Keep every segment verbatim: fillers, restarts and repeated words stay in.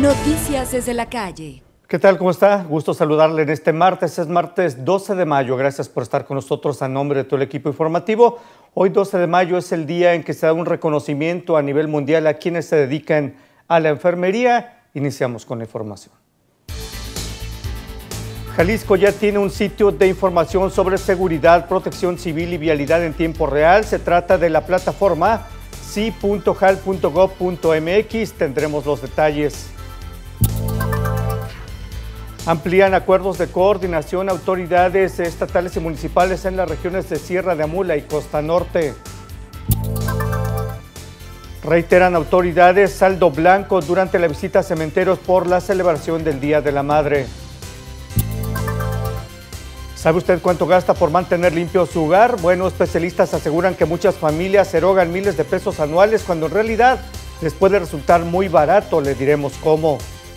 Noticias desde la calle. ¿Qué tal? ¿Cómo está? Gusto saludarle en este martes. Es martes doce de mayo. Gracias por estar con nosotros a nombre de todo el equipo informativo. Hoy doce de mayo es el día en que se da un reconocimiento a nivel mundial a quienes se dedican a la enfermería. Iniciamos con la información. Jalisco ya tiene un sitio de información sobre seguridad, protección civil y vialidad en tiempo real. Se trata de la plataforma s i punto jal punto gob punto m x. Tendremos los detalles. Amplían acuerdos de coordinación autoridades estatales y municipales en las regiones de Sierra de Amula y Costa Norte. Reiteran autoridades saldo blanco durante la visita a cementerios por la celebración del Día de la Madre. ¿Sabe usted cuánto gasta por mantener limpio su hogar? Bueno, especialistas aseguran que muchas familias erogan miles de pesos anuales cuando en realidad les puede resultar muy barato. Le diremos cómo.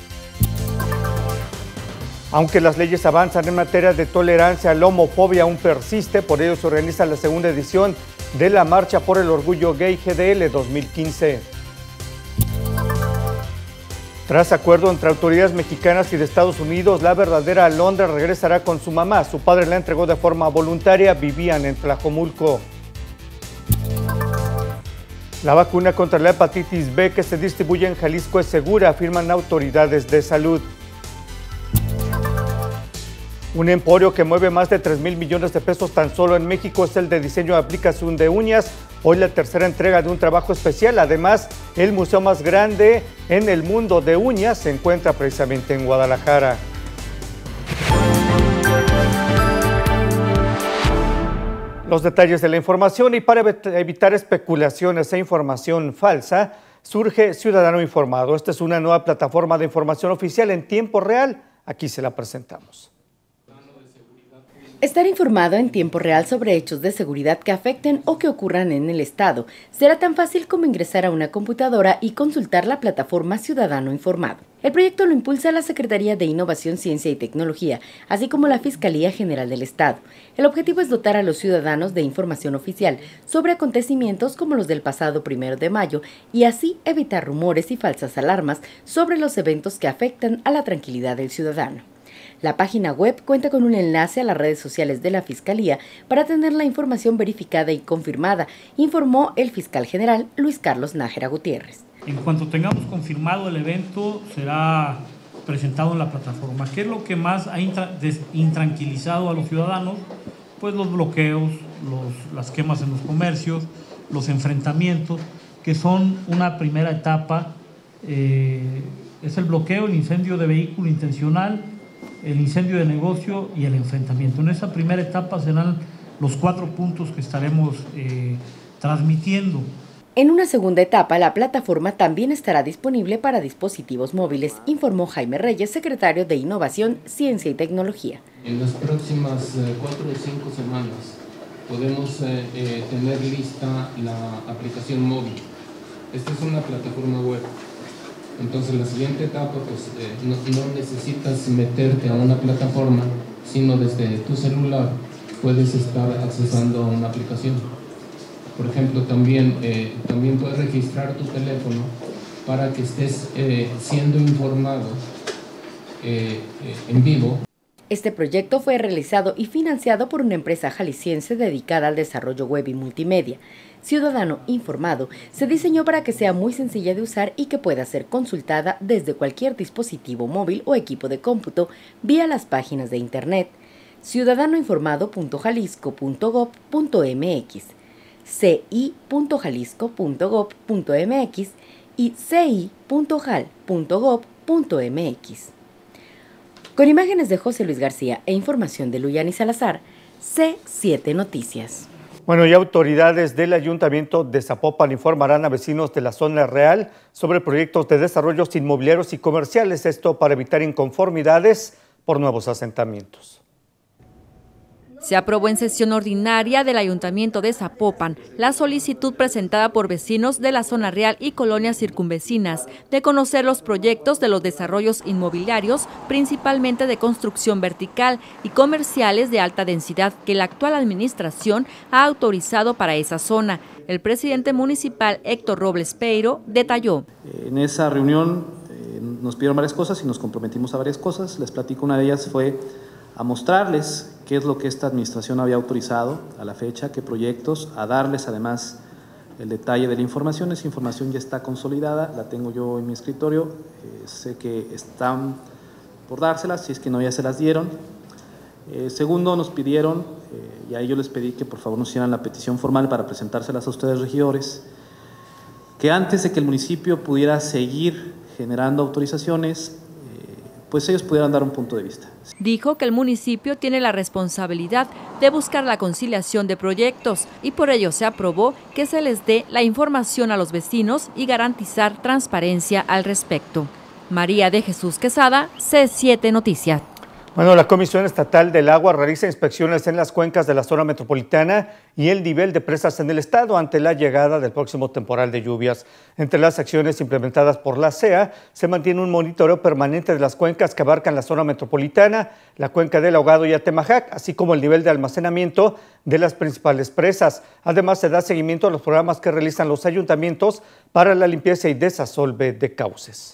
Aunque las leyes avanzan en materia de tolerancia, la homofobia aún persiste. Por ello se organiza la segunda edición de la Marcha por el Orgullo Gay G D L dos mil quince. Tras acuerdo entre autoridades mexicanas y de Estados Unidos, la verdadera Alondra regresará con su mamá. Su padre la entregó de forma voluntaria. Vivían en Tlajomulco. La vacuna contra la hepatitis B que se distribuye en Jalisco es segura, afirman autoridades de salud. Un emporio que mueve más de tres mil millones de pesos tan solo en México es el de diseño de aplicación de uñas. Hoy la tercera entrega de un trabajo especial. Además, el museo más grande en el mundo de uñas se encuentra precisamente en Guadalajara. Los detalles de la información, y para evitar especulaciones e información falsa, surge Ciudadano Informado. Esta es una nueva plataforma de información oficial en tiempo real. Aquí se la presentamos. Estar informado en tiempo real sobre hechos de seguridad que afecten o que ocurran en el Estado será tan fácil como ingresar a una computadora y consultar la plataforma Ciudadano Informado. El proyecto lo impulsa la Secretaría de Innovación, Ciencia y Tecnología, así como la Fiscalía General del Estado. El objetivo es dotar a los ciudadanos de información oficial sobre acontecimientos como los del pasado primero de mayo y así evitar rumores y falsas alarmas sobre los eventos que afectan a la tranquilidad del ciudadano. La página web cuenta con un enlace a las redes sociales de la Fiscalía para tener la información verificada y confirmada, informó el fiscal general Luis Carlos Nájera Gutiérrez. En cuanto tengamos confirmado el evento, será presentado en la plataforma. ¿Qué es lo que más ha intranquilizado a los ciudadanos? Pues los bloqueos, los, las quemas en los comercios, los enfrentamientos, que son una primera etapa. Eh, es el bloqueo, el incendio de vehículo intencional, el incendio de negocio y el enfrentamiento. En esa primera etapa serán los cuatro puntos que estaremos eh, transmitiendo. En una segunda etapa, la plataforma también estará disponible para dispositivos móviles, informó Jaime Reyes, secretario de Innovación, Ciencia y Tecnología. En las próximas eh, cuatro o cinco semanas podemos eh, eh, tener lista la aplicación móvil. Esta es una plataforma web. Entonces la siguiente etapa, pues eh, no, no necesitas meterte a una plataforma, sino desde tu celular puedes estar accesando a una aplicación. Por ejemplo, también, eh, también puedes registrar tu teléfono para que estés eh, siendo informado eh, eh, en vivo. Este proyecto fue realizado y financiado por una empresa jalisciense dedicada al desarrollo web y multimedia. Ciudadano Informado se diseñó para que sea muy sencilla de usar y que pueda ser consultada desde cualquier dispositivo móvil o equipo de cómputo vía las páginas de internet ciudadano informado punto jalisco punto gob punto m x, c i punto jalisco punto gob punto m x y c i punto jal punto gob punto m x. Con imágenes de José Luis García e información de Luyani Salazar, C siete Noticias. Bueno, y autoridades del Ayuntamiento de Zapopan informarán a vecinos de la zona real sobre proyectos de desarrollos inmobiliarios y comerciales, esto para evitar inconformidades por nuevos asentamientos. Se aprobó en sesión ordinaria del Ayuntamiento de Zapopan la solicitud presentada por vecinos de la zona real y colonias circunvecinas de conocer los proyectos de los desarrollos inmobiliarios, principalmente de construcción vertical y comerciales de alta densidad que la actual administración ha autorizado para esa zona. El presidente municipal Héctor Robles Peiro detalló. En esa reunión eh, nos pidieron varias cosas y nos comprometimos a varias cosas. Les platico, una de ellas fue a mostrarles qué es lo que esta administración había autorizado a la fecha, qué proyectos, a darles además el detalle de la información. Esa información ya está consolidada, la tengo yo en mi escritorio, eh, sé que están por dárselas, si es que no ya se las dieron. Eh, segundo, nos pidieron, eh, y ahí yo les pedí que por favor nos hicieran la petición formal para presentárselas a ustedes, regidores, que antes de que el municipio pudiera seguir generando autorizaciones, pues ellos pudieran dar un punto de vista. Dijo que el municipio tiene la responsabilidad de buscar la conciliación de proyectos y por ello se aprobó que se les dé la información a los vecinos y garantizar transparencia al respecto. María de Jesús Quesada, C siete Noticias. Bueno, la Comisión Estatal del Agua realiza inspecciones en las cuencas de la zona metropolitana y el nivel de presas en el estado ante la llegada del próximo temporal de lluvias. Entre las acciones implementadas por la C E A se mantiene un monitoreo permanente de las cuencas que abarcan la zona metropolitana, la cuenca del Ahogado y Atemajac, así como el nivel de almacenamiento de las principales presas. Además, se da seguimiento a los programas que realizan los ayuntamientos para la limpieza y desasolve de cauces.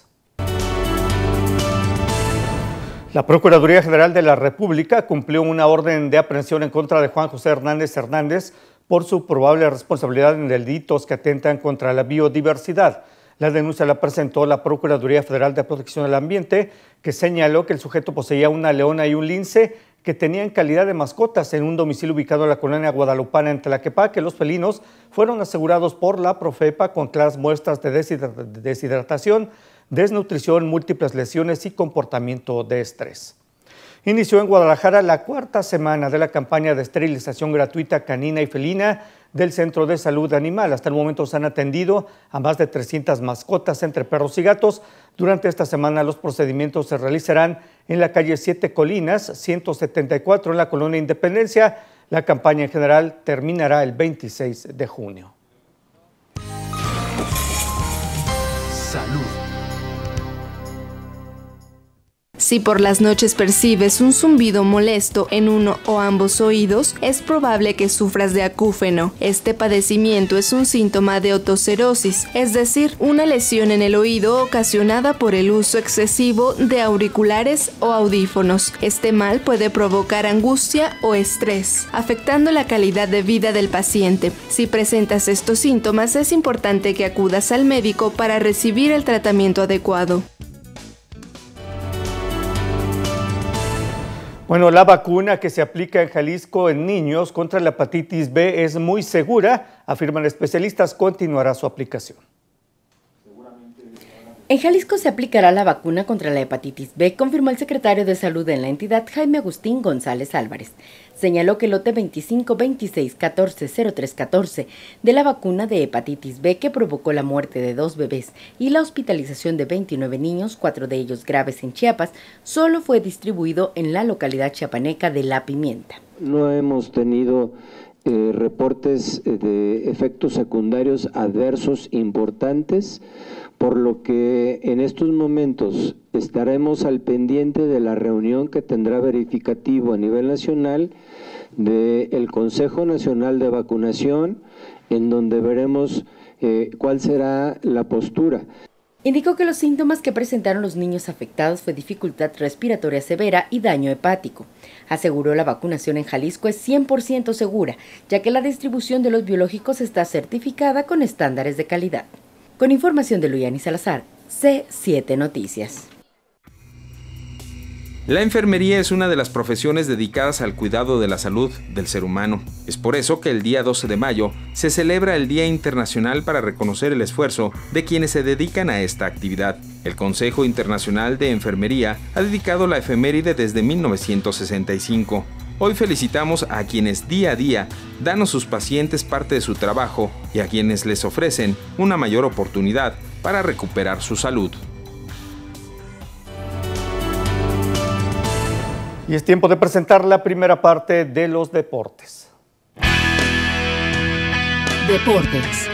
La Procuraduría General de la República cumplió una orden de aprehensión en contra de Juan José Hernández Hernández por su probable responsabilidad en delitos que atentan contra la biodiversidad. La denuncia la presentó la Procuraduría Federal de Protección del Ambiente, que señaló que el sujeto poseía una leona y un lince que tenían calidad de mascotas en un domicilio ubicado en la colonia guadalupana en Tlaquepaque, que los felinos fueron asegurados por la Profepa con claras muestras de deshidratación, desnutrición, múltiples lesiones y comportamiento de estrés. Inició en Guadalajara la cuarta semana de la campaña de esterilización gratuita canina y felina del Centro de Salud Animal. Hasta el momento se han atendido a más de trescientas mascotas entre perros y gatos. Durante esta semana los procedimientos se realizarán en la calle Siete Colinas, ciento setenta y cuatro en la Colonia Independencia. La campaña en general terminará el veintiséis de junio. Salud. Si por las noches percibes un zumbido molesto en uno o ambos oídos, es probable que sufras de acúfeno. Este padecimiento es un síntoma de otocerosis, es decir, una lesión en el oído ocasionada por el uso excesivo de auriculares o audífonos. Este mal puede provocar angustia o estrés, afectando la calidad de vida del paciente. Si presentas estos síntomas, es importante que acudas al médico para recibir el tratamiento adecuado. Bueno, la vacuna que se aplica en Jalisco en niños contra la hepatitis B es muy segura, afirman especialistas, continuará su aplicación. En Jalisco se aplicará la vacuna contra la hepatitis B, confirmó el secretario de Salud en la entidad, Jaime Agustín González Álvarez. Señaló que el lote veinticinco veintiséis catorce cero tres catorce de la vacuna de hepatitis B, que provocó la muerte de dos bebés y la hospitalización de veintinueve niños, cuatro de ellos graves en Chiapas, solo fue distribuido en la localidad chiapaneca de La Pimienta. No hemos tenido eh, reportes de efectos secundarios adversos importantes, por lo que en estos momentos estaremos al pendiente de la reunión que tendrá verificativo a nivel nacional del Consejo Nacional de Vacunación, en donde veremos eh, cuál será la postura. Indicó que los síntomas que presentaron los niños afectados fue dificultad respiratoria severa y daño hepático. Aseguró la vacunación en Jalisco es cien por ciento segura, ya que la distribución de los biológicos está certificada con estándares de calidad. Con información de Luyani Salazar, C siete Noticias. La enfermería es una de las profesiones dedicadas al cuidado de la salud del ser humano. Es por eso que el día doce de mayo se celebra el Día Internacional para reconocer el esfuerzo de quienes se dedican a esta actividad. El Consejo Internacional de Enfermería ha dedicado la efeméride desde mil novecientos sesenta y cinco. Hoy felicitamos a quienes día a día dan a sus pacientes parte de su trabajo y a quienes les ofrecen una mayor oportunidad para recuperar su salud. Y es tiempo de presentar la primera parte de los deportes. Deportes.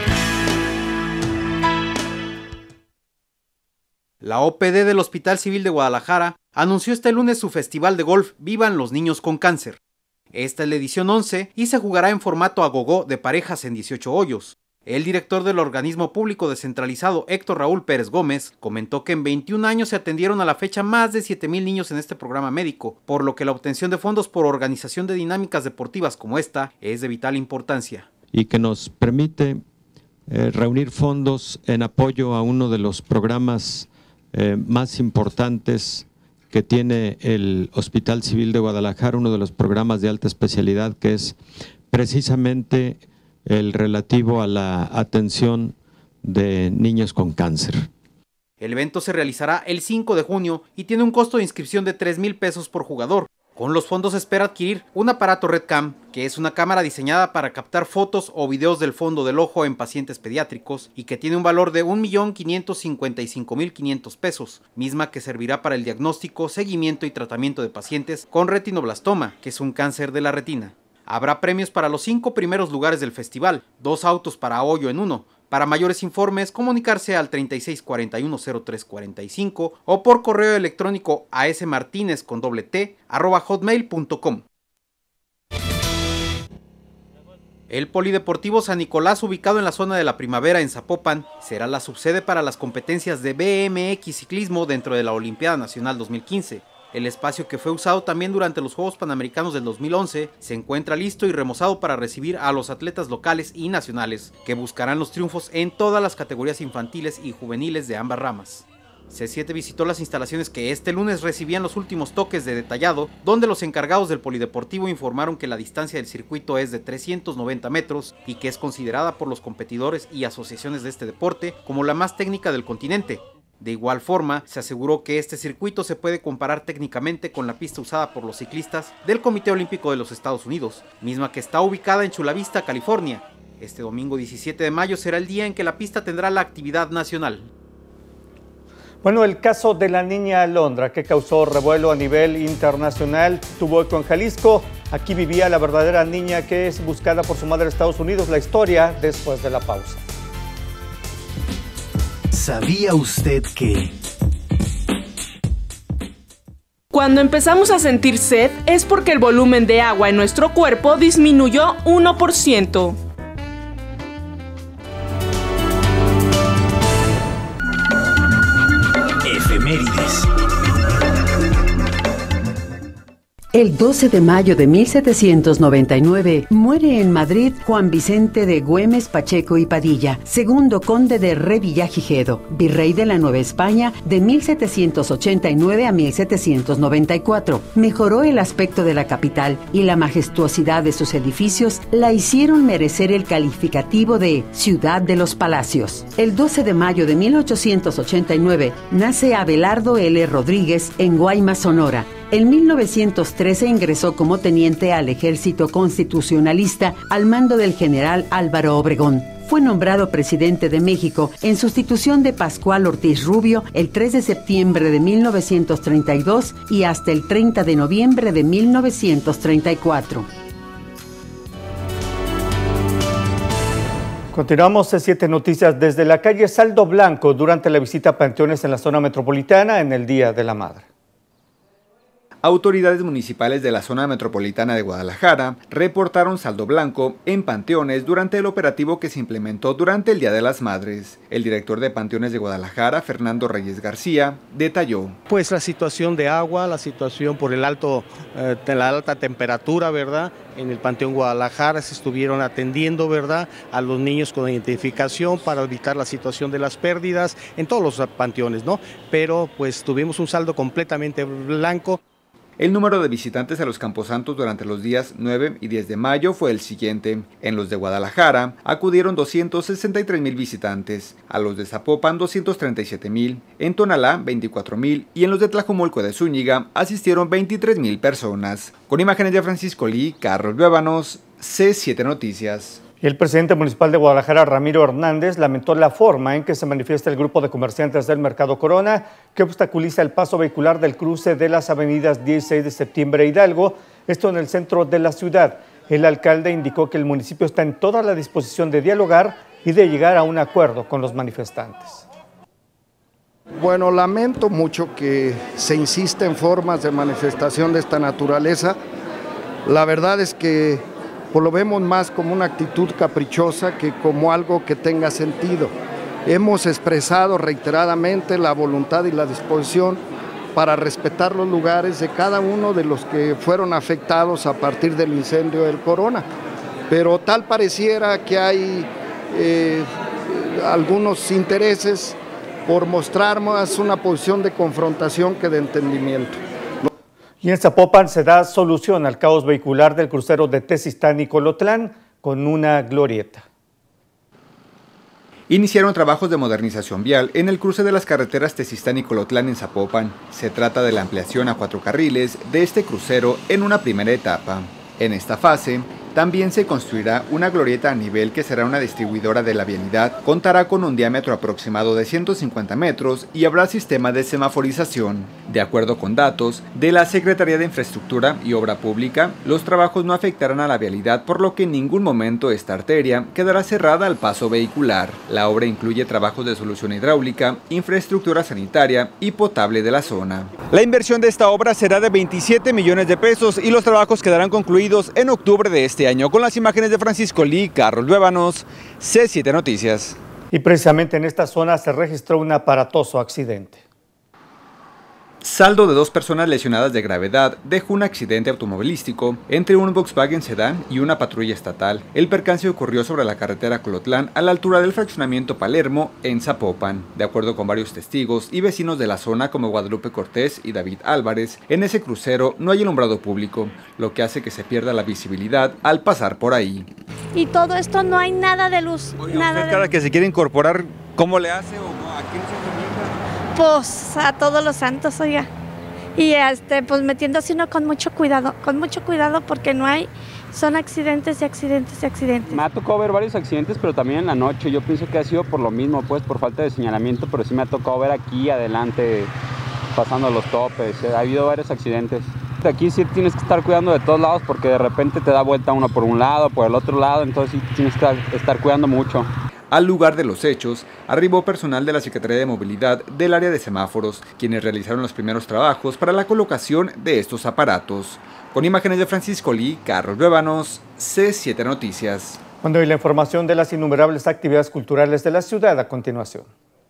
La O P D del Hospital Civil de Guadalajara anunció este lunes su festival de golf Vivan los Niños con Cáncer. Esta es la edición once y se jugará en formato agogó de parejas en dieciocho hoyos. El director del organismo público descentralizado, Héctor Raúl Pérez Gómez, comentó que en veintiún años se atendieron a la fecha más de siete mil niños en este programa médico, por lo que la obtención de fondos por organización de dinámicas deportivas como esta es de vital importancia. Y que nos permite eh, reunir fondos en apoyo a uno de los programas eh, más importantes que tiene el Hospital Civil de Guadalajara, uno de los programas de alta especialidad, que es precisamente el relativo a la atención de niños con cáncer. El evento se realizará el cinco de junio y tiene un costo de inscripción de tres mil pesos por jugador. Con los fondos se espera adquirir un aparato RedCam, que es una cámara diseñada para captar fotos o videos del fondo del ojo en pacientes pediátricos y que tiene un valor de un millón quinientos cincuenta y cinco mil quinientos pesos, misma que servirá para el diagnóstico, seguimiento y tratamiento de pacientes con retinoblastoma, que es un cáncer de la retina. Habrá premios para los cinco primeros lugares del festival, dos autos para hoyo en uno. Para mayores informes, comunicarse al treinta y seis cuarenta y uno cero tres cuarenta y cinco o por correo electrónico a smartinez con doble t arroba hotmail punto com. El Polideportivo San Nicolás, ubicado en la zona de la Primavera en Zapopan, será la subsede para las competencias de B M X ciclismo dentro de la Olimpiada Nacional dos mil quince. El espacio, que fue usado también durante los Juegos Panamericanos del dos mil once, se encuentra listo y remozado para recibir a los atletas locales y nacionales, que buscarán los triunfos en todas las categorías infantiles y juveniles de ambas ramas. C siete visitó las instalaciones que este lunes recibían los últimos toques de detallado, donde los encargados del Polideportivo informaron que la distancia del circuito es de trescientos noventa metros y que es considerada por los competidores y asociaciones de este deporte como la más técnica del continente. De igual forma, se aseguró que este circuito se puede comparar técnicamente con la pista usada por los ciclistas del Comité Olímpico de los Estados Unidos, misma que está ubicada en Chula Vista, California. Este domingo diecisiete de mayo será el día en que la pista tendrá la actividad nacional. Bueno, el caso de la niña Alondra, que causó revuelo a nivel internacional, tuvo eco en Jalisco. Aquí vivía la verdadera niña que es buscada por su madre en Estados Unidos. La historia después de la pausa. ¿Sabía usted que? Cuando empezamos a sentir sed es porque el volumen de agua en nuestro cuerpo disminuyó uno por ciento. Efemérides. El doce de mayo de mil setecientos noventa y nueve muere en Madrid Juan Vicente de Güemes Pacheco y Padilla, segundo conde de Revillagigedo, virrey de la Nueva España de mil setecientos ochenta y nueve a mil setecientos noventa y cuatro. Mejoró el aspecto de la capital y la majestuosidad de sus edificios la hicieron merecer el calificativo de Ciudad de los Palacios. El doce de mayo de mil ochocientos ochenta y nueve nace Abelardo L. Rodríguez en Guaymas, Sonora. En mil novecientos trece ingresó como teniente al ejército constitucionalista al mando del general Álvaro Obregón. Fue nombrado presidente de México en sustitución de Pascual Ortiz Rubio el tres de septiembre de mil novecientos treinta y dos y hasta el treinta de noviembre de mil novecientos treinta y cuatro. Continuamos C siete Noticias desde la calle Saldo Blanco durante la visita a panteones en la zona metropolitana en el Día de la Madre. Autoridades municipales de la zona metropolitana de Guadalajara reportaron saldo blanco en panteones durante el operativo que se implementó durante el Día de las Madres. El director de Panteones de Guadalajara, Fernando Reyes García, detalló. Pues la situación de agua, la situación por el alto, eh, la alta temperatura, ¿verdad? En el Panteón Guadalajara se estuvieron atendiendo, ¿verdad?, a los niños con identificación para evitar la situación de las pérdidas en todos los panteones, ¿no? Pero pues tuvimos un saldo completamente blanco. El número de visitantes a los camposantos durante los días nueve y diez de mayo fue el siguiente. En los de Guadalajara acudieron doscientos sesenta y tres mil visitantes, a los de Zapopan doscientos treinta y siete mil, en Tonalá veinticuatro mil y en los de Tlajomulco de Zúñiga asistieron veintitrés mil personas. Con imágenes de Francisco Lee, Carlos Luébanos, C siete Noticias. El presidente municipal de Guadalajara, Ramiro Hernández, lamentó la forma en que se manifiesta el grupo de comerciantes del Mercado Corona, que obstaculiza el paso vehicular del cruce de las avenidas dieciséis de septiembre e Hidalgo, esto en el centro de la ciudad. El alcalde indicó que el municipio está en toda la disposición de dialogar y de llegar a un acuerdo con los manifestantes. Bueno, lamento mucho que se insista en formas de manifestación de esta naturaleza. La verdad es que pues lo vemos más como una actitud caprichosa que como algo que tenga sentido. Hemos expresado reiteradamente la voluntad y la disposición para respetar los lugares de cada uno de los que fueron afectados a partir del incendio del Corona. Pero tal pareciera que hay eh, algunos intereses por mostrar más una posición de confrontación que de entendimiento. Y en Zapopan se da solución al caos vehicular del crucero de Tezistán y Colotlán con una glorieta. Iniciaron trabajos de modernización vial en el cruce de las carreteras Tezistán y Colotlán en Zapopan. Se trata de la ampliación a cuatro carriles de este crucero en una primera etapa. En esta fase, también se construirá una glorieta a nivel que será una distribuidora de la vialidad, contará con un diámetro aproximado de ciento cincuenta metros y habrá sistema de semaforización. De acuerdo con datos de la Secretaría de Infraestructura y Obra Pública, los trabajos no afectarán a la vialidad, por lo que en ningún momento esta arteria quedará cerrada al paso vehicular. La obra incluye trabajos de solución hidráulica, infraestructura sanitaria y potable de la zona. La inversión de esta obra será de veintisiete millones de pesos y los trabajos quedarán concluidos en octubre de este año. Con las imágenes de Francisco Lee, Carlos Luébanos, C siete Noticias. Y precisamente en esta zona se registró un aparatoso accidente. Saldo de dos personas lesionadas de gravedad dejó un accidente automovilístico entre un Volkswagen Sedán y una patrulla estatal. El percance ocurrió sobre la carretera Colotlán a la altura del fraccionamiento Palermo en Zapopan. De acuerdo con varios testigos y vecinos de la zona como Guadalupe Cortés y David Álvarez, en ese crucero no hay alumbrado público, lo que hace que se pierda la visibilidad al pasar por ahí. Y todo esto no hay nada de luz. Oye, nada usted de cada luz. que se quiere incorporar, ¿cómo le hace o a quién se comienza? Pues a todos los santos, oiga. Y este, pues metiéndose uno con mucho cuidado, con mucho cuidado porque no hay, son accidentes y accidentes y accidentes. Me ha tocado ver varios accidentes, pero también en la noche. Yo pienso que ha sido por lo mismo, pues por falta de señalamiento, pero sí me ha tocado ver aquí adelante, pasando los topes. Ha habido varios accidentes. Aquí sí tienes que estar cuidando de todos lados porque de repente te da vuelta uno por un lado, por el otro lado, entonces sí tienes que estar, estar cuidando mucho. Al lugar de los hechos, arribó personal de la Secretaría de Movilidad del área de semáforos, quienes realizaron los primeros trabajos para la colocación de estos aparatos. Con imágenes de Francisco Lee, Carlos Luébanos, C siete Noticias. Cuando hay la información de las innumerables actividades culturales de la ciudad a continuación.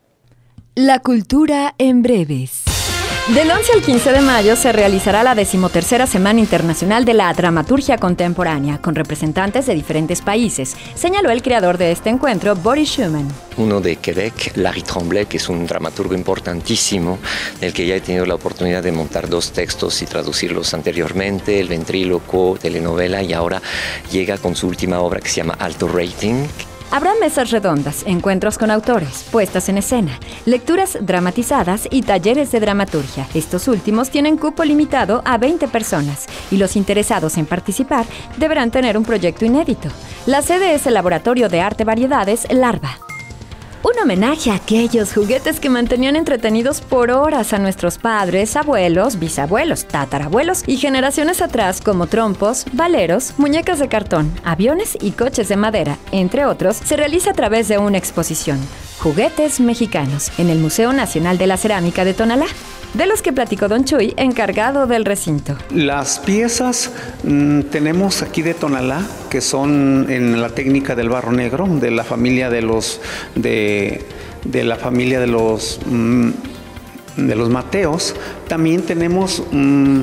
La cultura en breves. Del once al quince de mayo se realizará la decimotercera Semana Internacional de la Dramaturgia Contemporánea, con representantes de diferentes países, señaló el creador de este encuentro, Boris Schumann. Uno de Quebec, Larry Tremblay, que es un dramaturgo importantísimo, del que ya he tenido la oportunidad de montar dos textos y traducirlos anteriormente, El ventrílocuo, telenovela, y ahora llega con su última obra que se llama Alto Rating. Habrá mesas redondas, encuentros con autores, puestas en escena, lecturas dramatizadas y talleres de dramaturgia. Estos últimos tienen cupo limitado a veinte personas y los interesados en participar deberán tener un proyecto inédito. La sede es el Laboratorio de Arte Variedades Larva. Un homenaje a aquellos juguetes que mantenían entretenidos por horas a nuestros padres, abuelos, bisabuelos, tatarabuelos y generaciones atrás, como trompos, valeros, muñecas de cartón, aviones y coches de madera, entre otros, se realiza a través de una exposición, Juguetes Mexicanos, en el Museo Nacional de la Cerámica de Tonalá, de los que platicó Don Chuy, encargado del recinto. Las piezas mmm, tenemos aquí de Tonalá, que son en la técnica del barro negro, de la familia de los de, de la familia de los mmm, de los Mateos. También tenemos mmm,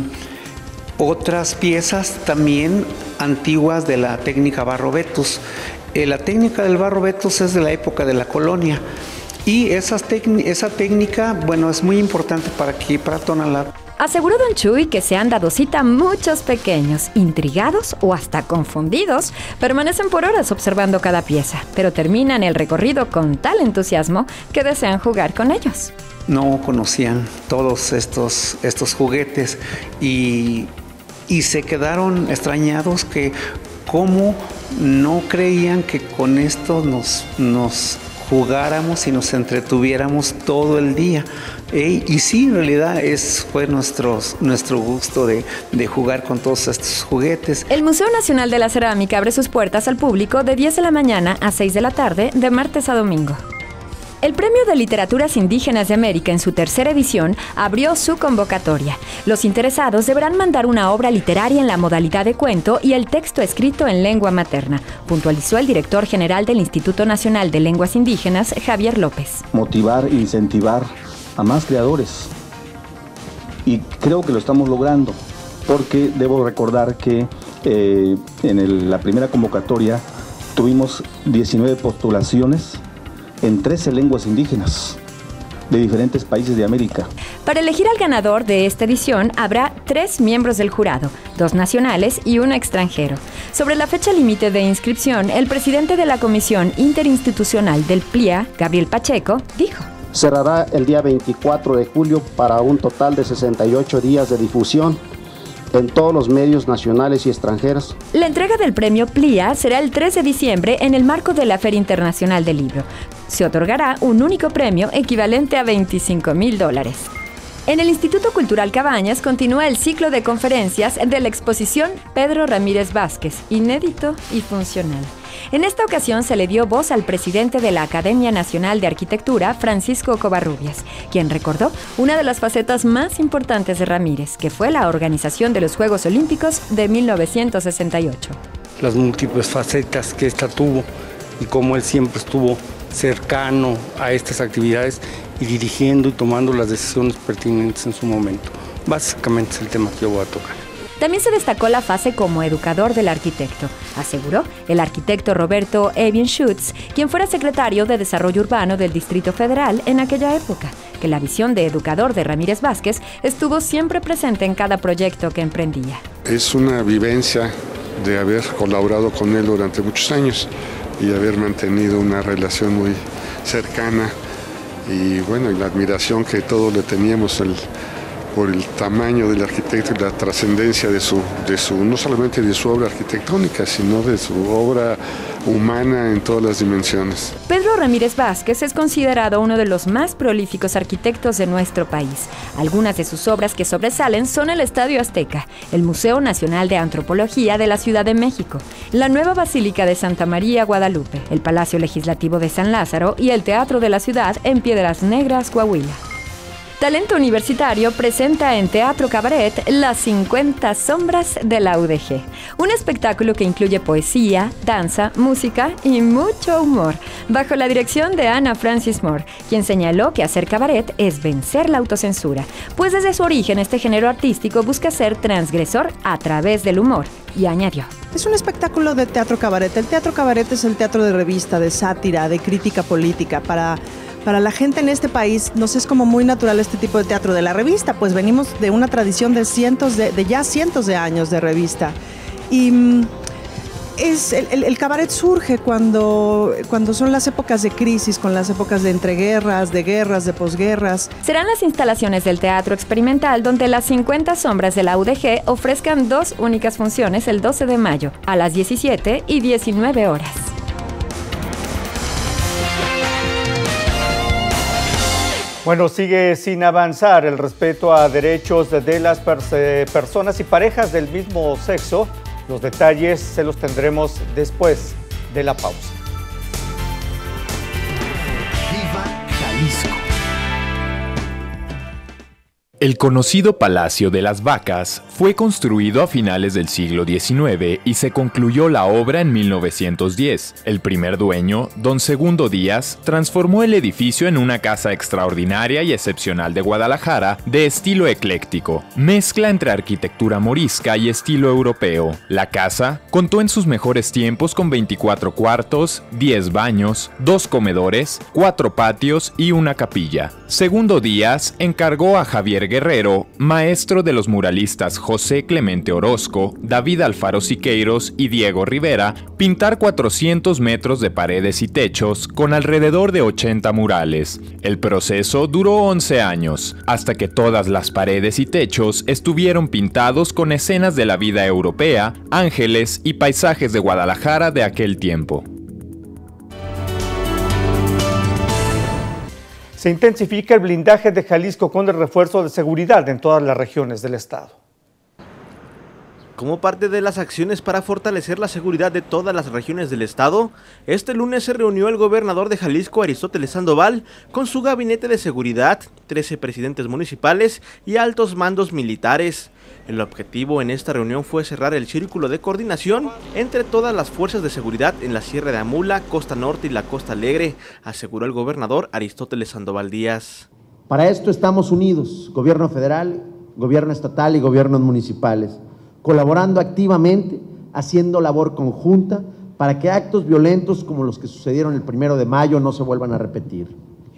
otras piezas también antiguas de la técnica barro vetus. Eh, la técnica del barro vetus es de la época de la colonia. Y esas esa técnica, bueno, es muy importante para aquí, para Tonalá. Aseguró Don Chuy que se han dado cita muchos pequeños, intrigados o hasta confundidos, permanecen por horas observando cada pieza, pero terminan el recorrido con tal entusiasmo que desean jugar con ellos. No conocían todos estos, estos juguetes y, y se quedaron extrañados que cómo no creían que con esto nos... nos jugáramos y nos entretuviéramos todo el día. E, y sí, en realidad es, fue nuestro, nuestro gusto de, de jugar con todos estos juguetes. El Museo Nacional de la Cerámica abre sus puertas al público de diez de la mañana a seis de la tarde, de martes a domingo. El Premio de Literaturas Indígenas de América en su tercera edición abrió su convocatoria. Los interesados deberán mandar una obra literaria en la modalidad de cuento y el texto escrito en lengua materna, puntualizó el director general del Instituto Nacional de Lenguas Indígenas, Javier López. Motivar e incentivar a más creadores. Y creo que lo estamos logrando, porque debo recordar que eh, en el, la primera convocatoria tuvimos diecinueve postulaciones en trece lenguas indígenas de diferentes países de América. Para elegir al ganador de esta edición habrá tres miembros del jurado, dos nacionales y uno extranjero. Sobre la fecha límite de inscripción, el presidente de la Comisión Interinstitucional del P L I A, Gabriel Pacheco, dijo: cerrará el día veinticuatro de julio para un total de sesenta y ocho días de difusión en todos los medios nacionales y extranjeros. La entrega del premio P L I A será el tres de diciembre en el marco de la Feria Internacional del Libro. Se otorgará un único premio equivalente a veinticinco mil dólares. En el Instituto Cultural Cabañas continúa el ciclo de conferencias de la exposición Pedro Ramírez Vázquez, inédito y funcional. En esta ocasión se le dio voz al presidente de la Academia Nacional de Arquitectura, Francisco Covarrubias, quien recordó una de las facetas más importantes de Ramírez, que fue la organización de los Juegos Olímpicos de mil novecientos sesenta y ocho. Las múltiples facetas que ésta tuvo y cómo él siempre estuvo cercano a estas actividades y dirigiendo y tomando las decisiones pertinentes en su momento. Básicamente es el tema que yo voy a tocar. También se destacó la fase como educador del arquitecto, aseguró el arquitecto Roberto Evin Schutz, quien fuera secretario de Desarrollo Urbano del Distrito Federal en aquella época, que la visión de educador de Ramírez Vázquez estuvo siempre presente en cada proyecto que emprendía. Es una vivencia de haber colaborado con él durante muchos años y haber mantenido una relación muy cercana y bueno, y la admiración que todos le teníamos el, por el tamaño del arquitecto y la trascendencia de su, de su, no solamente de su obra arquitectónica, sino de su obra humana en todas las dimensiones. Pedro Ramírez Vázquez es considerado uno de los más prolíficos arquitectos de nuestro país. Algunas de sus obras que sobresalen son el Estadio Azteca, el Museo Nacional de Antropología de la Ciudad de México, la nueva Basílica de Santa María Guadalupe, el Palacio Legislativo de San Lázaro y el Teatro de la Ciudad en Piedras Negras, Coahuila. Talento Universitario presenta en Teatro Cabaret Las cincuenta Sombras de la U D G, un espectáculo que incluye poesía, danza, música y mucho humor, bajo la dirección de Ana Francis Moore, quien señaló que hacer cabaret es vencer la autocensura, pues desde su origen este género artístico busca ser transgresor a través del humor, y añadió: es un espectáculo de teatro cabaret. El teatro cabaret es el teatro de revista, de sátira, de crítica política. Para... Para la gente en este país nos es como muy natural este tipo de teatro de la revista, pues venimos de una tradición de cientos de, de ya cientos de años de revista. Y es, el, el, el cabaret surge cuando, cuando son las épocas de crisis, con las épocas de entreguerras, de guerras, de posguerras. Serán las instalaciones del Teatro Experimental donde las cincuenta Sombras de la U D G ofrezcan dos únicas funciones el doce de mayo, a las diecisiete y diecinueve horas. Bueno, sigue sin avanzar el respeto a derechos de las personas y parejas del mismo sexo. Los detalles se los tendremos después de la pausa. Viva Jalisco. El conocido Palacio de las Vacas fue construido a finales del siglo diecinueve y se concluyó la obra en mil novecientos diez. El primer dueño, don Segundo Díaz, transformó el edificio en una casa extraordinaria y excepcional de Guadalajara de estilo ecléctico, mezcla entre arquitectura morisca y estilo europeo. La casa contó en sus mejores tiempos con veinticuatro cuartos, diez baños, dos comedores, cuatro patios y una capilla. Segundo Díaz encargó a Javier Guerrero, maestro de los muralistas José Clemente Orozco, David Alfaro Siqueiros y Diego Rivera, pintar cuatrocientos metros de paredes y techos con alrededor de ochenta murales. El proceso duró once años, hasta que todas las paredes y techos estuvieron pintados con escenas de la vida europea, ángeles y paisajes de Guadalajara de aquel tiempo. Se intensifica el blindaje de Jalisco con el refuerzo de seguridad en todas las regiones del estado. Como parte de las acciones para fortalecer la seguridad de todas las regiones del estado, este lunes se reunió el gobernador de Jalisco, Aristóteles Sandoval, con su gabinete de seguridad, trece presidentes municipales y altos mandos militares. El objetivo en esta reunión fue cerrar el círculo de coordinación entre todas las fuerzas de seguridad en la Sierra de Amula, Costa Norte y la Costa Alegre, aseguró el gobernador Aristóteles Sandoval Díaz. Para esto estamos unidos, gobierno federal, gobierno estatal y gobiernos municipales, colaborando activamente, haciendo labor conjunta para que actos violentos como los que sucedieron el primero de mayo no se vuelvan a repetir.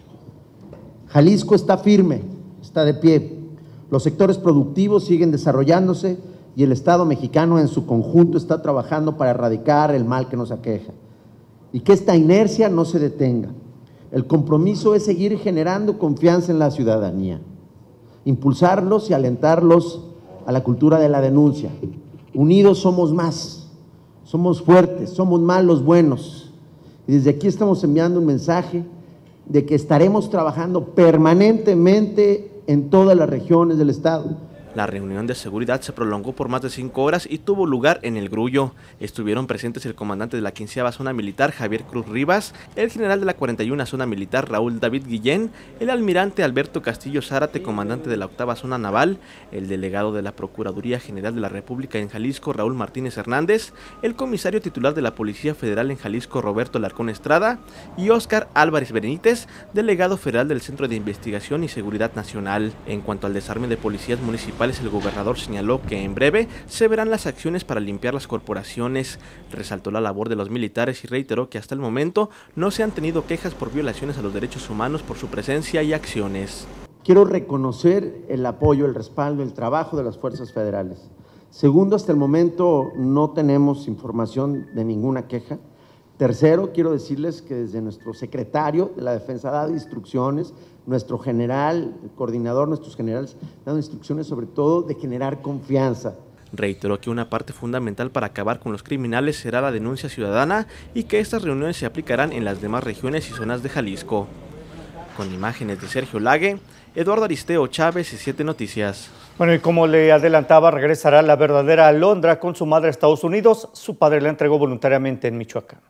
Jalisco está firme, está de pie, los sectores productivos siguen desarrollándose y el Estado mexicano en su conjunto está trabajando para erradicar el mal que nos aqueja. Y que esta inercia no se detenga. El compromiso es seguir generando confianza en la ciudadanía, impulsarlos y alentarlos a la cultura de la denuncia. Unidos somos más, somos fuertes, somos más los buenos. Y desde aquí estamos enviando un mensaje de que estaremos trabajando permanentemente en todas las regiones del estado. La reunión de seguridad se prolongó por más de cinco horas y tuvo lugar en El Grullo. Estuvieron presentes el comandante de la quinceava Zona Militar, Javier Cruz Rivas, el general de la cuarenta y una Zona Militar, Raúl David Guillén, el almirante Alberto Castillo Zárate, comandante de la octava Zona Naval, el delegado de la Procuraduría General de la República en Jalisco, Raúl Martínez Hernández, el comisario titular de la Policía Federal en Jalisco, Roberto Larcón Estrada, y Óscar Álvarez Benítez, delegado federal del Centro de Investigación y Seguridad Nacional. En cuanto al desarme de policías municipales, el gobernador señaló que en breve se verán las acciones para limpiar las corporaciones. Resaltó la labor de los militares y reiteró que hasta el momento no se han tenido quejas por violaciones a los derechos humanos por su presencia y acciones. Quiero reconocer el apoyo, el respaldo, el trabajo de las fuerzas federales. Segundo, hasta el momento no tenemos información de ninguna queja. Tercero, quiero decirles que desde nuestro secretario de la Defensa ha dado instrucciones, nuestro general, el coordinador, nuestros generales han dado instrucciones sobre todo de generar confianza. Reiteró que una parte fundamental para acabar con los criminales será la denuncia ciudadana y que estas reuniones se aplicarán en las demás regiones y zonas de Jalisco. Con imágenes de Sergio Lague, Eduardo Aristeo Chávez y Siete Noticias. Bueno, y como le adelantaba, regresará la verdadera Alondra con su madre a Estados Unidos. Su padre la entregó voluntariamente en Michoacán.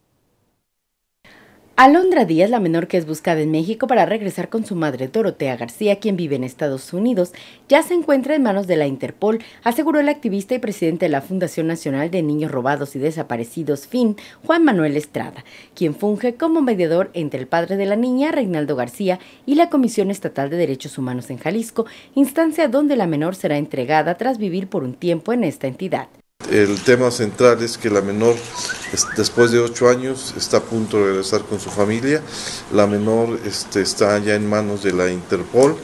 Alondra Díaz, la menor que es buscada en México para regresar con su madre Dorotea García, quien vive en Estados Unidos, ya se encuentra en manos de la Interpol, aseguró el activista y presidente de la Fundación Nacional de Niños Robados y Desaparecidos, F I N, Juan Manuel Estrada, quien funge como mediador entre el padre de la niña, Reinaldo García, y la Comisión Estatal de Derechos Humanos en Jalisco, instancia donde la menor será entregada tras vivir por un tiempo en esta entidad. El tema central es que la menor, después de ocho años, está a punto de regresar con su familia. La menor este, está ya en manos de la Interpol.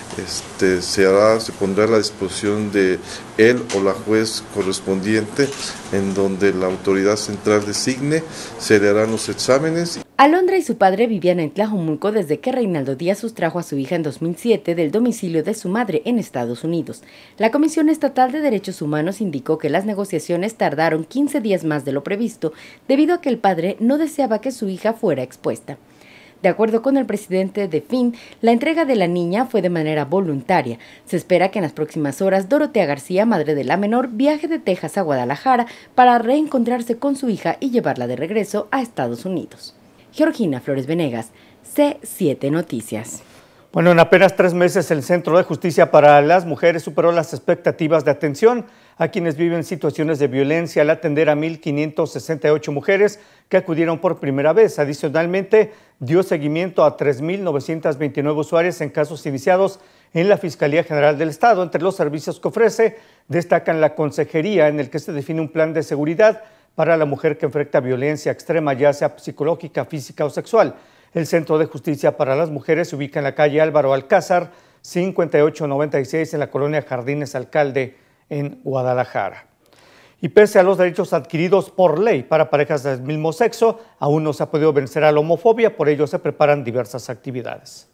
Este, se hará, se pondrá a la disposición de él o la juez correspondiente, en donde la autoridad central designe, se le harán los exámenes. Alondra y su padre vivían en Tlajomulco desde que Reinaldo Díaz sustrajo a su hija en dos mil siete del domicilio de su madre en Estados Unidos. La Comisión Estatal de Derechos Humanos indicó que las negociaciones tardaron quince días más de lo previsto, debido a que el padre no deseaba que su hija fuera expuesta. De acuerdo con el presidente de F I N, la entrega de la niña fue de manera voluntaria. Se espera que en las próximas horas Dorotea García, madre de la menor, viaje de Texas a Guadalajara para reencontrarse con su hija y llevarla de regreso a Estados Unidos. Georgina Flores Venegas, C siete Noticias. Bueno, en apenas tres meses el Centro de Justicia para las Mujeres superó las expectativas de atención a quienes viven situaciones de violencia al atender a mil quinientas sesenta y ocho mujeres que acudieron por primera vez. Adicionalmente, dio seguimiento a tres mil novecientos veintinueve usuarios en casos iniciados en la Fiscalía General del Estado. Entre los servicios que ofrece, destacan la consejería, en el que se define un plan de seguridad para la mujer que enfrenta violencia extrema, ya sea psicológica, física o sexual. El Centro de Justicia para las Mujeres se ubica en la calle Álvaro Alcázar, cincuenta y ocho noventa y seis, en la colonia Jardines Alcalde, en Guadalajara. Y pese a los derechos adquiridos por ley para parejas del mismo sexo, aún no se ha podido vencer a la homofobia, por ello se preparan diversas actividades.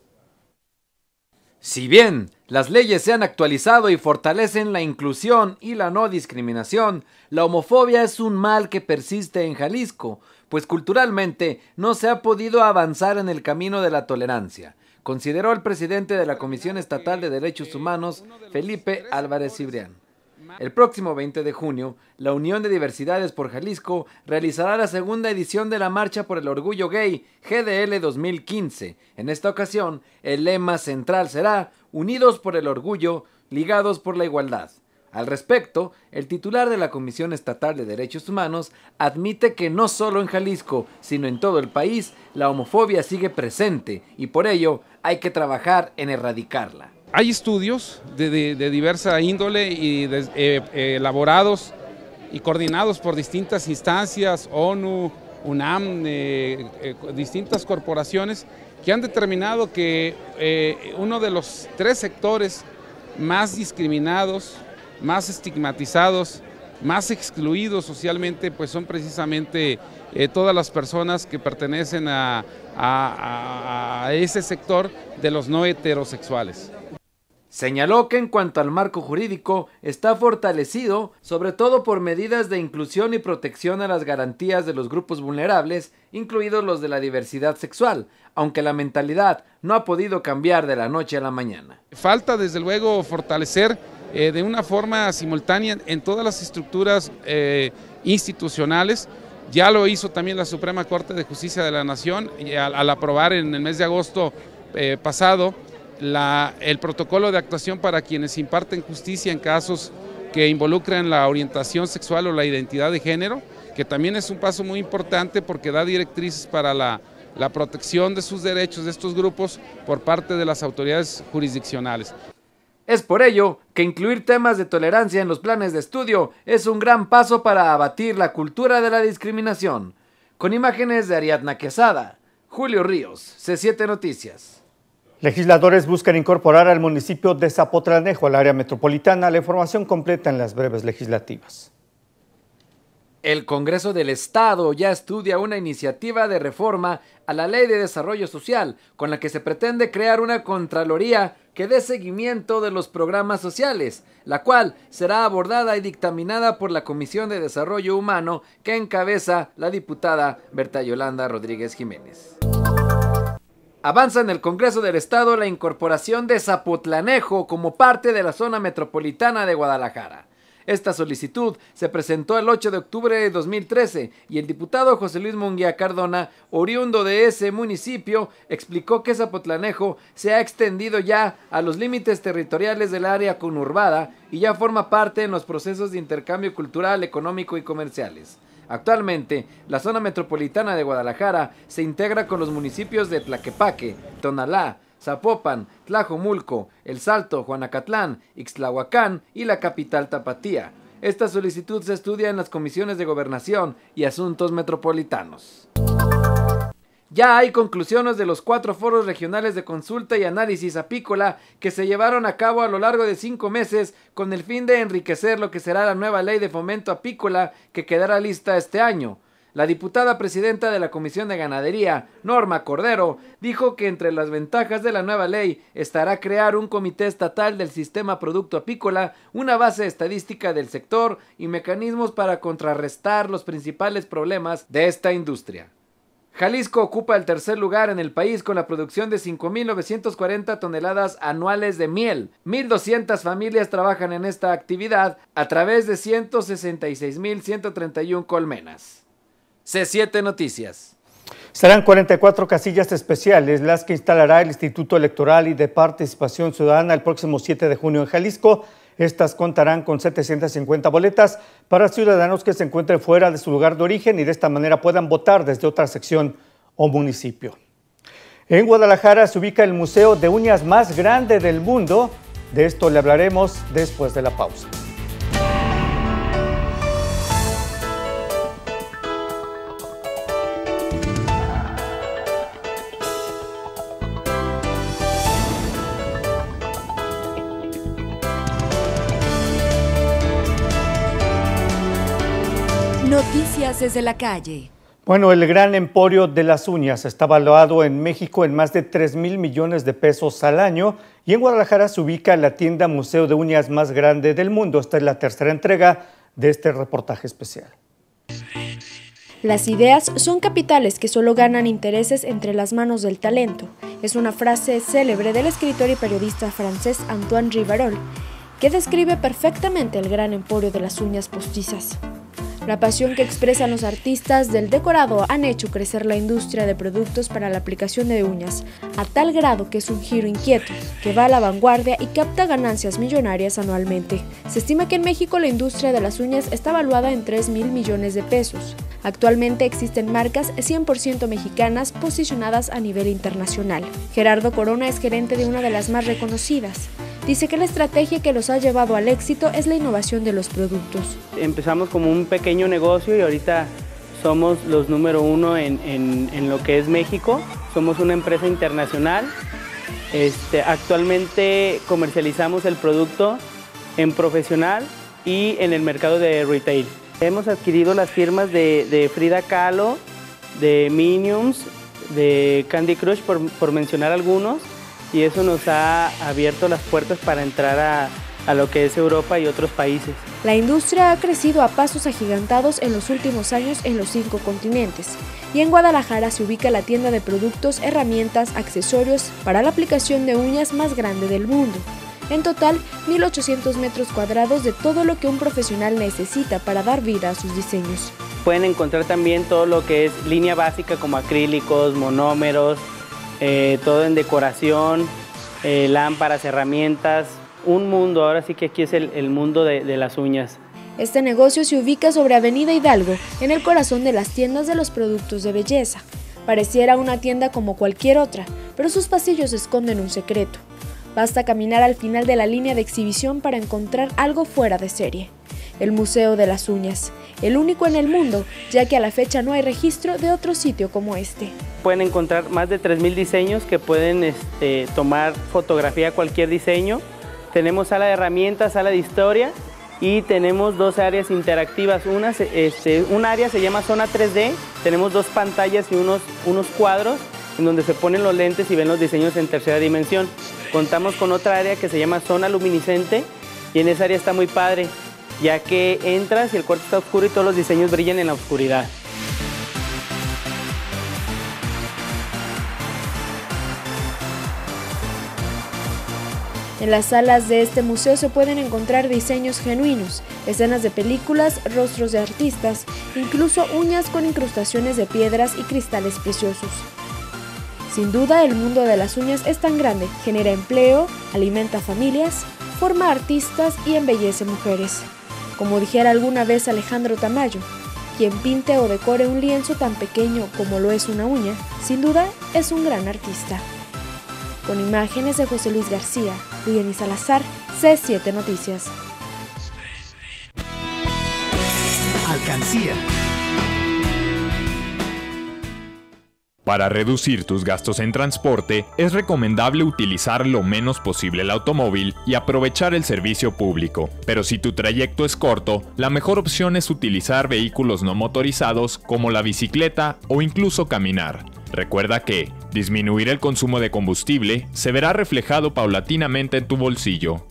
Si bien las leyes se han actualizado y fortalecen la inclusión y la no discriminación, la homofobia es un mal que persiste en Jalisco, pues culturalmente no se ha podido avanzar en el camino de la tolerancia, consideró el presidente de la Comisión Estatal de Derechos Humanos, Felipe Álvarez Cibrián. El próximo veinte de junio, la Unión de Diversidades por Jalisco realizará la segunda edición de la Marcha por el Orgullo Gay G D L dos mil quince. En esta ocasión, el lema central será Unidos por el Orgullo, ligados por la igualdad. Al respecto, el titular de la Comisión Estatal de Derechos Humanos admite que no solo en Jalisco, sino en todo el país, la homofobia sigue presente y por ello hay que trabajar en erradicarla. Hay estudios de, de, de diversa índole y de, eh, eh, elaborados y coordinados por distintas instancias, ONU, UNAM, eh, eh, distintas corporaciones que han determinado que eh, uno de los tres sectores más discriminados, más estigmatizados, más excluidos socialmente, pues son precisamente eh, todas las personas que pertenecen a, a, a ese sector de los no heterosexuales. Señaló que en cuanto al marco jurídico está fortalecido, sobre todo por medidas de inclusión y protección a las garantías de los grupos vulnerables, incluidos los de la diversidad sexual, aunque la mentalidad no ha podido cambiar de la noche a la mañana. Falta desde luego fortalecer eh, de una forma simultánea en todas las estructuras eh, institucionales. Ya lo hizo también la Suprema Corte de Justicia de la Nación al, al aprobar en el mes de agosto eh, pasado La, el protocolo de actuación para quienes imparten justicia en casos que involucran la orientación sexual o la identidad de género, que también es un paso muy importante porque da directrices para la, la protección de sus derechos de estos grupos por parte de las autoridades jurisdiccionales. Es por ello que incluir temas de tolerancia en los planes de estudio es un gran paso para abatir la cultura de la discriminación. Con imágenes de Ariadna Quesada, Julio Ríos, C siete Noticias. Legisladores buscan incorporar al municipio de Zapotlanejo al área metropolitana. La información completa en las breves legislativas. El Congreso del Estado ya estudia una iniciativa de reforma a la Ley de Desarrollo Social, con la que se pretende crear una Contraloría que dé seguimiento de los programas sociales, la cual será abordada y dictaminada por la Comisión de Desarrollo Humano que encabeza la diputada Berta Yolanda Rodríguez Jiménez. Avanza en el Congreso del Estado la incorporación de Zapotlanejo como parte de la zona metropolitana de Guadalajara. Esta solicitud se presentó el ocho de octubre de dos mil trece y el diputado José Luis Munguía Cardona, oriundo de ese municipio, explicó que Zapotlanejo se ha extendido ya a los límites territoriales del área conurbada y ya forma parte en los procesos de intercambio cultural, económico y comerciales. Actualmente, la zona metropolitana de Guadalajara se integra con los municipios de Tlaquepaque, Tonalá, Zapopan, Tlajomulco, El Salto, Juanacatlán, Ixtlahuacán y la capital Tapatía. Esta solicitud se estudia en las comisiones de Gobernación y Asuntos Metropolitanos. Ya hay conclusiones de los cuatro foros regionales de consulta y análisis apícola que se llevaron a cabo a lo largo de cinco meses con el fin de enriquecer lo que será la nueva ley de fomento apícola que quedará lista este año. La diputada presidenta de la Comisión de Ganadería, Norma Cordero, dijo que entre las ventajas de la nueva ley estará crear un comité estatal del sistema producto apícola, una base estadística del sector y mecanismos para contrarrestar los principales problemas de esta industria. Jalisco ocupa el tercer lugar en el país con la producción de cinco mil novecientas cuarenta toneladas anuales de miel. mil doscientas familias trabajan en esta actividad a través de ciento sesenta y seis mil ciento treinta y uno colmenas. C siete Noticias. Serán cuarenta y cuatro casillas especiales las que instalará el Instituto Electoral y de Participación Ciudadana el próximo siete de junio en Jalisco. Estas contarán con setecientas cincuenta boletas para ciudadanos que se encuentren fuera de su lugar de origen y de esta manera puedan votar desde otra sección o municipio. En Guadalajara se ubica el Museo de Uñas más grande del mundo. De esto le hablaremos después de la pausa. Noticias desde la calle. Bueno, el gran emporio de las uñas está valuado en México en más de tres mil millones de pesos al año y en Guadalajara se ubica la tienda Museo de Uñas más grande del mundo. Esta es la tercera entrega de este reportaje especial. Las ideas son capitales que solo ganan intereses entre las manos del talento. Es una frase célebre del escritor y periodista francés Antoine Rivarol. que describe perfectamente el gran emporio de las uñas postizas. La pasión que expresan los artistas del decorado han hecho crecer la industria de productos para la aplicación de uñas, a tal grado que es un giro inquieto, que va a la vanguardia y capta ganancias millonarias anualmente. Se estima que en México la industria de las uñas está valuada en tres mil millones de pesos. Actualmente existen marcas cien por ciento mexicanas posicionadas a nivel internacional. Gerardo Corona es gerente de una de las más reconocidas. Dice que la estrategia que los ha llevado al éxito es la innovación de los productos. Empezamos como un pequeño negocio y ahorita somos los número uno en, en, en lo que es México. Somos una empresa internacional. Este, actualmente comercializamos el producto en profesional y en el mercado de retail. Hemos adquirido las firmas de, de Frida Kahlo, de Minions, de Candy Crush, por, por mencionar algunos. Y eso nos ha abierto las puertas para entrar a, a lo que es Europa y otros países. La industria ha crecido a pasos agigantados en los últimos años en los cinco continentes. Y en Guadalajara se ubica la tienda de productos, herramientas, accesorios para la aplicación de uñas más grande del mundo. En total, mil ochocientos metros cuadrados de todo lo que un profesional necesita para dar vida a sus diseños. Pueden encontrar también todo lo que es línea básica como acrílicos, monómeros, Eh, todo en decoración, eh, lámparas, herramientas, un mundo, ahora sí que aquí es el, el mundo de, de las uñas. Este negocio se ubica sobre Avenida Hidalgo, en el corazón de las tiendas de los productos de belleza. Pareciera una tienda como cualquier otra, pero sus pasillos esconden un secreto. Basta caminar al final de la línea de exhibición para encontrar algo fuera de serie. El Museo de las Uñas, el único en el mundo, ya que a la fecha no hay registro de otro sitio como este. Pueden encontrar más de tres mil diseños que pueden este, tomar fotografía a cualquier diseño. Tenemos sala de herramientas, sala de historia y tenemos dos áreas interactivas. Una, este, un área se llama zona tres D, tenemos dos pantallas y unos, unos cuadros en donde se ponen los lentes y ven los diseños en tercera dimensión. Contamos con otra área que se llama zona luminiscente y en esa área está muy padre, ya que entras y el cuarto está oscuro y todos los diseños brillan en la oscuridad. En las salas de este museo se pueden encontrar diseños genuinos, escenas de películas, rostros de artistas, incluso uñas con incrustaciones de piedras y cristales preciosos. Sin duda, el mundo de las uñas es tan grande, genera empleo, alimenta familias, forma artistas y embellece mujeres. Como dijera alguna vez Alejandro Tamayo, quien pinte o decore un lienzo tan pequeño como lo es una uña, sin duda es un gran artista. Con imágenes de José Luis García, Luyani Salazar, C siete Noticias. Alcancía. Para reducir tus gastos en transporte, es recomendable utilizar lo menos posible el automóvil y aprovechar el servicio público. Pero si tu trayecto es corto, la mejor opción es utilizar vehículos no motorizados como la bicicleta o incluso caminar. Recuerda que disminuir el consumo de combustible se verá reflejado paulatinamente en tu bolsillo.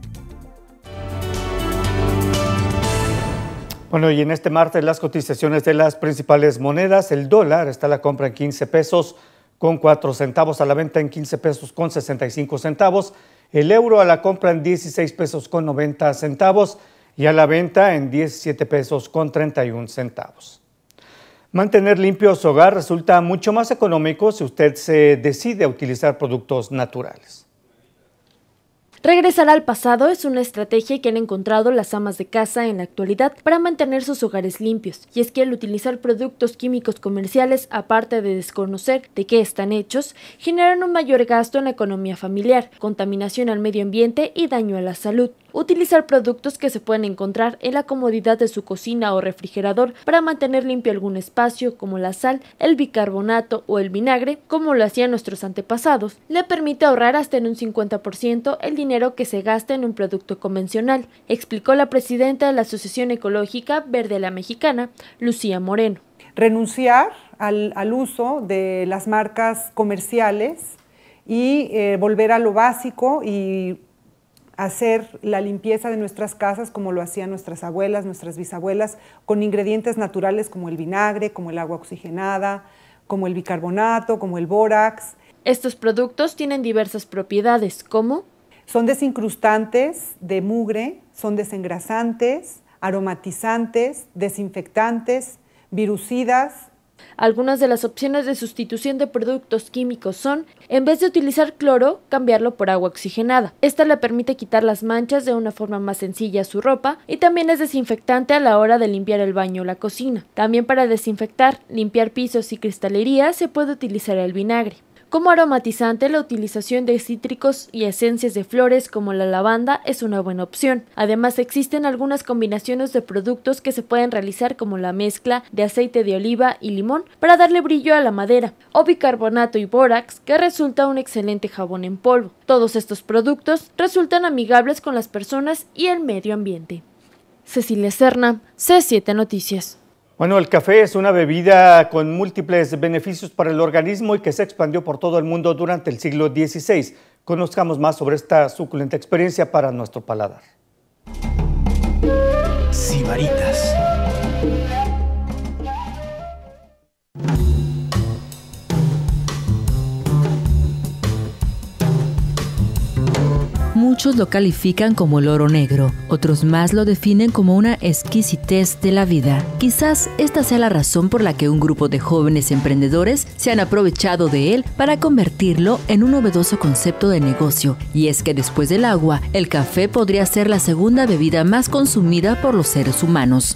Bueno, y en este martes las cotizaciones de las principales monedas, el dólar está a la compra en quince pesos con cuatro centavos, a la venta en quince pesos con sesenta y cinco centavos, el euro a la compra en dieciséis pesos con noventa centavos y a la venta en diecisiete pesos con treinta y un centavos. Mantener limpio su hogar resulta mucho más económico si usted se decide a utilizar productos naturales. Regresar al pasado es una estrategia que han encontrado las amas de casa en la actualidad para mantener sus hogares limpios, y es que al utilizar productos químicos comerciales, aparte de desconocer de qué están hechos, generan un mayor gasto en la economía familiar, contaminación al medio ambiente y daño a la salud. Utilizar productos que se pueden encontrar en la comodidad de su cocina o refrigerador para mantener limpio algún espacio, como la sal, el bicarbonato o el vinagre, como lo hacían nuestros antepasados, le permite ahorrar hasta en un cincuenta por ciento el dinero que se gasta en un producto convencional, explicó la presidenta de la Asociación Ecológica Verde La Mexicana, Lucía Moreno. Renunciar al, al uso de las marcas comerciales y eh, volver a lo básico y hacer la limpieza de nuestras casas como lo hacían nuestras abuelas, nuestras bisabuelas, con ingredientes naturales como el vinagre, como el agua oxigenada, como el bicarbonato, como el bórax. Estos productos tienen diversas propiedades, como Son desincrustantes de mugre, son desengrasantes, aromatizantes, desinfectantes, virucidas. Algunas de las opciones de sustitución de productos químicos son, en vez de utilizar cloro, cambiarlo por agua oxigenada. Esta le permite quitar las manchas de una forma más sencilla a su ropa y también es desinfectante a la hora de limpiar el baño o la cocina. También para desinfectar, limpiar pisos y cristalería se puede utilizar el vinagre. Como aromatizante, la utilización de cítricos y esencias de flores como la lavanda es una buena opción. Además, existen algunas combinaciones de productos que se pueden realizar como la mezcla de aceite de oliva y limón para darle brillo a la madera, o bicarbonato y bórax, que resulta un excelente jabón en polvo. Todos estos productos resultan amigables con las personas y el medio ambiente. Cecilia Serna, C siete Noticias. Bueno, el café es una bebida con múltiples beneficios para el organismo y que se expandió por todo el mundo durante el siglo dieciséis. Conozcamos más sobre esta suculenta experiencia para nuestro paladar. Sibaritas. Muchos lo califican como el oro negro, otros más lo definen como una exquisitez de la vida. Quizás esta sea la razón por la que un grupo de jóvenes emprendedores se han aprovechado de él para convertirlo en un novedoso concepto de negocio, y es que después del agua, el café podría ser la segunda bebida más consumida por los seres humanos.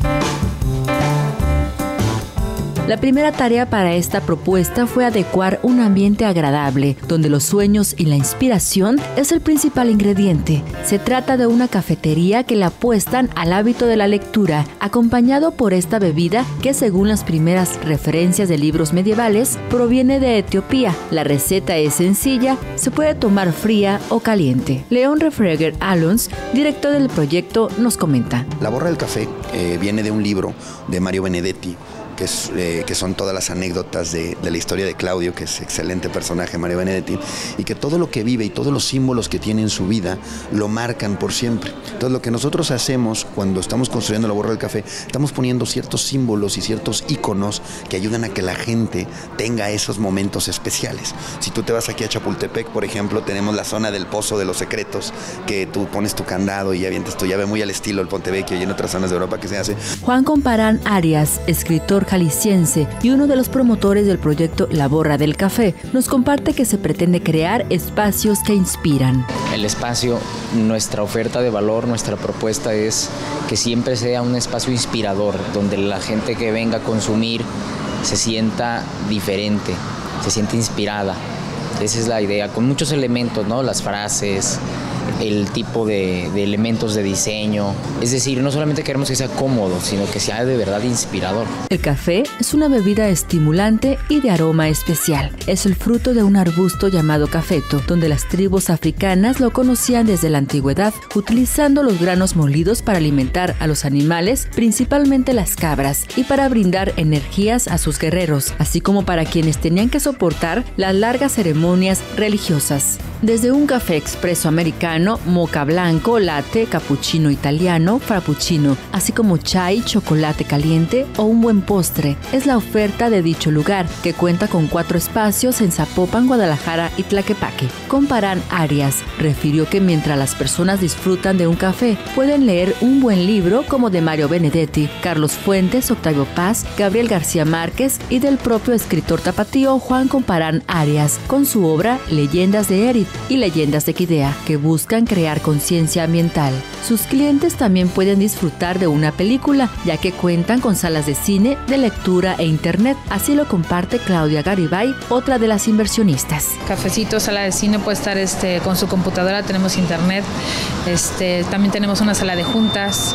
La primera tarea para esta propuesta fue adecuar un ambiente agradable, donde los sueños y la inspiración es el principal ingrediente. Se trata de una cafetería que le apuestan al hábito de la lectura, acompañado por esta bebida que, según las primeras referencias de libros medievales, proviene de Etiopía. La receta es sencilla, se puede tomar fría o caliente. León Refreger Alons, director del proyecto, nos comenta. La borra del café eh, viene de un libro de Mario Benedetti, Que, es, eh, que son todas las anécdotas de, de la historia de Claudio, que es excelente personaje, Mario Benedetti, y que todo lo que vive y todos los símbolos que tiene en su vida lo marcan por siempre. Entonces, lo que nosotros hacemos cuando estamos construyendo la borra del café, estamos poniendo ciertos símbolos y ciertos íconos que ayudan a que la gente tenga esos momentos especiales. Si tú te vas aquí a Chapultepec, por ejemplo, tenemos la zona del Pozo de los Secretos, que tú pones tu candado y avientas tu llave, muy al estilo el Pontevecchio y en otras zonas de Europa que se hace. Juan Comparán Arias, escritor jalisciense y uno de los promotores del proyecto La Borra del Café, nos comparte que se pretende crear espacios que inspiran. El espacio, nuestra oferta de valor, nuestra propuesta es que siempre sea un espacio inspirador, donde la gente que venga a consumir se sienta diferente, se siente inspirada. Esa es la idea, con muchos elementos, ¿no? Las frases, el tipo de, de elementos de diseño. Es decir, no solamente queremos que sea cómodo, sino que sea de verdad inspirador. El café es una bebida estimulante y de aroma especial. Es el fruto de un arbusto llamado cafeto, donde las tribus africanas lo conocían desde la antigüedad, utilizando los granos molidos para alimentar a los animales, principalmente las cabras, y para brindar energías a sus guerreros, así como para quienes tenían que soportar las largas ceremonias religiosas. Desde un café expreso americano, mocha blanco, latte, cappuccino italiano, frappuccino, así como chai, chocolate caliente o un buen postre, es la oferta de dicho lugar, que cuenta con cuatro espacios en Zapopan, Guadalajara y Tlaquepaque. Comparán Arias refirió que mientras las personas disfrutan de un café, pueden leer un buen libro como de Mario Benedetti, Carlos Fuentes, Octavio Paz, Gabriel García Márquez y del propio escritor tapatío Juan Comparán Arias, con su obra Leyendas de Erit y Leyendas de Quidea, que buscan crear conciencia ambiental. Sus clientes también pueden disfrutar de una película, ya que cuentan con salas de cine, de lectura e internet. Así lo comparte Claudia Garibay, otra de las inversionistas. Cafecito, sala de cine, puede estar este, con su computadora, tenemos internet, este, también tenemos una sala de juntas,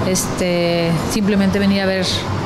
este, simplemente venir a ver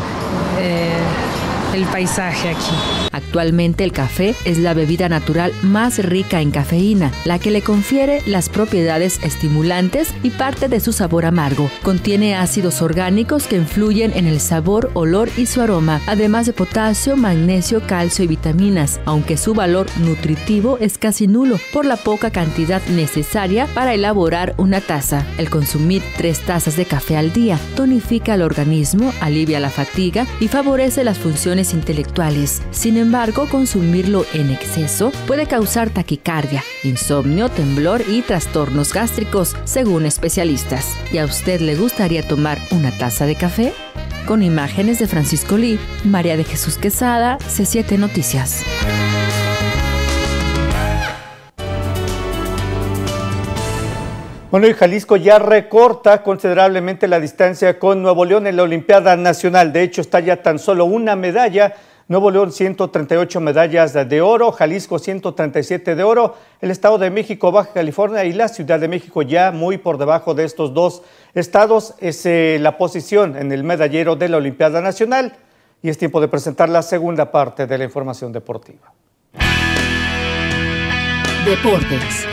eh, el paisaje aquí. Actualmente el café es la bebida natural más rica en cafeína, la que le confiere las propiedades estimulantes y parte de su sabor amargo. Contiene ácidos orgánicos que influyen en el sabor, olor y su aroma, además de potasio, magnesio, calcio y vitaminas, aunque su valor nutritivo es casi nulo por la poca cantidad necesaria para elaborar una taza. El consumir tres tazas de café al día tonifica el organismo, alivia la fatiga y favorece las funciones funciones intelectuales. Sin embargo, consumirlo en exceso puede causar taquicardia, insomnio, temblor y trastornos gástricos, según especialistas. ¿Y a usted le gustaría tomar una taza de café? Con imágenes de Francisco Lee, María de Jesús Quesada, C siete Noticias. Bueno, y Jalisco ya recorta considerablemente la distancia con Nuevo León en la Olimpiada Nacional. De hecho, está ya tan solo una medalla. Nuevo León ciento treinta y ocho medallas de oro, Jalisco ciento treinta y siete de oro, el Estado de México, Baja California y la Ciudad de México ya muy por debajo de estos dos estados. Es eh, la posición en el medallero de la Olimpiada Nacional y es tiempo de presentar la segunda parte de la información deportiva. Deportes.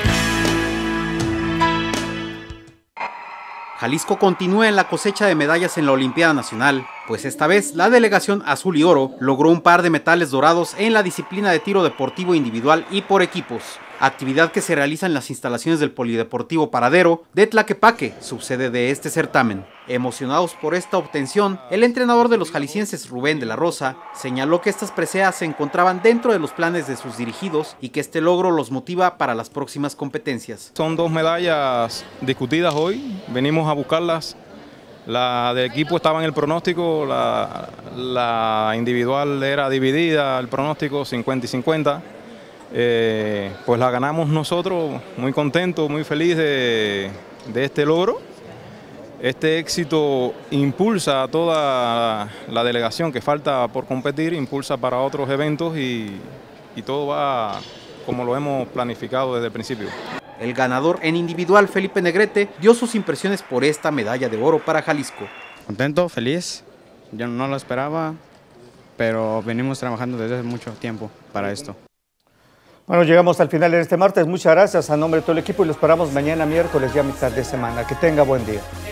Jalisco continúa en la cosecha de medallas en la Olimpiada Nacional, pues esta vez la delegación azul y oro logró un par de metales dorados en la disciplina de tiro deportivo individual y por equipos, actividad que se realiza en las instalaciones del Polideportivo Paradero de Tlaquepaque, subsede de este certamen. Emocionados por esta obtención, el entrenador de los jaliscienses, Rubén de la Rosa, señaló que estas preseas se encontraban dentro de los planes de sus dirigidos y que este logro los motiva para las próximas competencias. Son dos medallas discutidas hoy, venimos a buscarlas. La del equipo estaba en el pronóstico, la, la individual era dividida, el pronóstico cincuenta y cincuenta. Eh, pues la ganamos nosotros, muy contentos, muy feliz de, de este logro. Este éxito impulsa a toda la delegación que falta por competir, impulsa para otros eventos y, y todo va como lo hemos planificado desde el principio. El ganador en individual, Felipe Negrete, dio sus impresiones por esta medalla de oro para Jalisco. Contento, feliz, yo no lo esperaba, pero venimos trabajando desde hace mucho tiempo para esto. Bueno, llegamos al final de este martes. Muchas gracias a nombre de todo el equipo y lo esperamos mañana miércoles, ya a mitad de semana. Que tenga buen día.